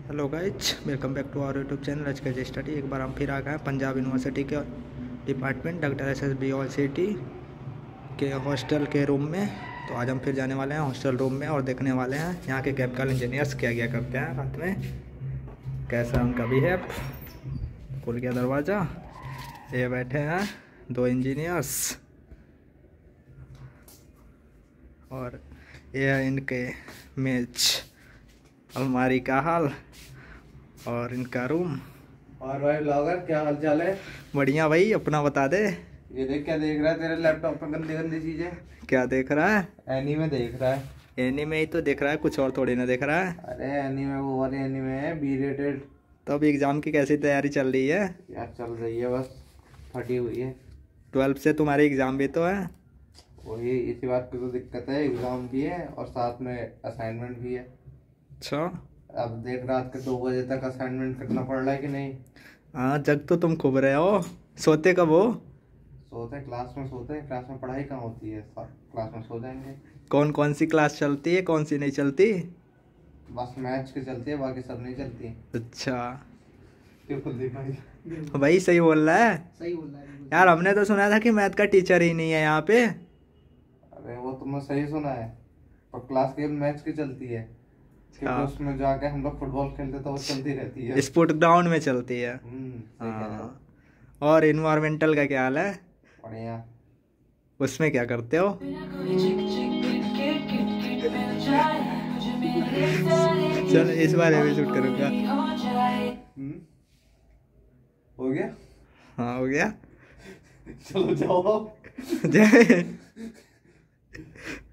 Hello guys, welcome back to our YouTube channel H K study. एक बार हम फिर आ गए हैं पंजाब यूनिवर्सिटी के डिपार्टमेंट डॉक्टर SSB यूनिवर्सिटी के हॉस्टल के रूम में। तो आज हम फिर जाने वाले हैं हॉस्टल रूम में और देखने वाले हैं यहाँ के केमिकल इंजीनियर्स क्या क्या करते हैं रात में, कैसा उनका बिहेव। खुल गया दरवाज़ा, ये बैठे हैं 2 इंजीनियर्स और ये है इनके मेज, अलमारी का हाल और इनका रूम। और भाई ब्लॉगर, क्या हाल चाल है? बढ़िया भाई, अपना बता दे। ये देख, क्या देख रहा है तेरे लैपटॉप पे? गंदी गंदी चीजें क्या देख रहा है? एनीमे देख रहा है। एनीमे ही तो देख रहा है, कुछ और थोड़ी ना देख रहा है। अरे एनीमे, वो वाले एनीमे है, बी रेटेड। तो अभी एग्जाम की कैसी तैयारी चल रही है? यार चल रही है, बस फटी हुई है। 12th से तुम्हारी एग्जाम भी तो है। वही इसी बात की तो दिक्कत है, एग्जाम भी है और साथ में असाइनमेंट भी है। अच्छा, अब देख, रात के 2 बजे तक असाइनमेंट करना पड़ रहा है कि नहीं। हाँ जग तो तुम खूब रहे हो। सोते कब हो? सोते क्लास में, सोते हैं क्लास में, पढ़ाई कहाँ होती है, क्लास में सो जाएंगे। कौन कौन सी क्लास चलती है, कौन सी नहीं चलती? बस मैथ्स की चलती है, बाकी सब नहीं चलती। अच्छा क्यों कुलदीप भाई? भाई, सही बोल रहा है। सही बोल रहा है यार हमने तो सुना था कि मैथ का टीचर ही नहीं है यहाँ पे। अरे वो तुमने सही सुना है, पर क्लास केवल मैच की चलती है, क्योंकि उसमें जाके हम लोग फुटबॉल खेलते तो वो चलती रहती है। स्पोर्ट ग्राउंड में चलती है। सही कह रहे हो। और इन्वायरमेंटल का क्या हाल है? बढ़िया। उसमें क्या करते हो? चल इस बार भी शूट करूंगा। हो गया? हाँ हो गया। चलो जाओ। जय